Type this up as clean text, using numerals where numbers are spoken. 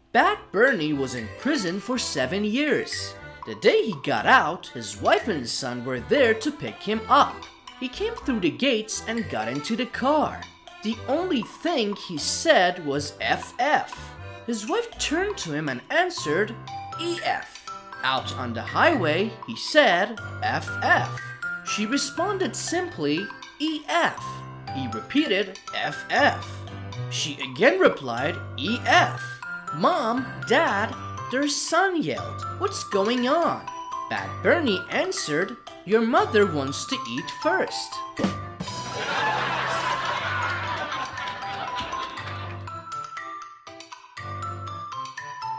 Bad Bernie was in prison for 7 years. The day he got out, his wife and his son were there to pick him up. He came through the gates and got into the car. The only thing he said was FF. His wife turned to him and answered EF. Out on the highway, he said FF. She responded simply EF. He repeated FF. She again replied EF. Mom, Dad, their son yelled, "What's going on?" Bad Bernie answered, "Your mother wants to eat first."